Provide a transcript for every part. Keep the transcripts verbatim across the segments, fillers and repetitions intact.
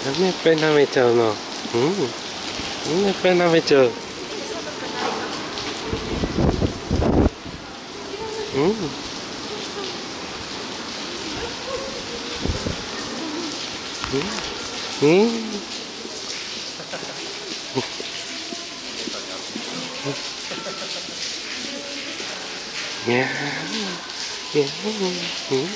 んないっぱい舐めちゃうの。うん。みんないっぱい舐めちゃう。うん。うん。うん。いやー、いやー、うん。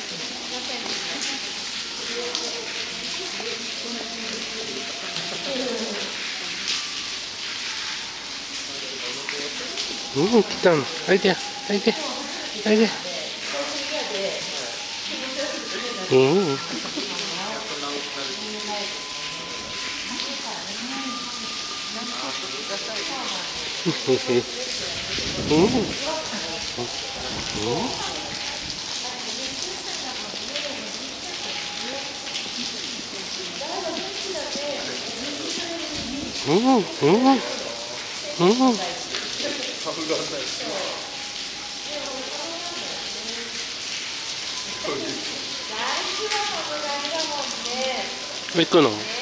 うん、来たの。おいで、おいで、おいで。うん。うん。うん。うん。うん。うん。行くの？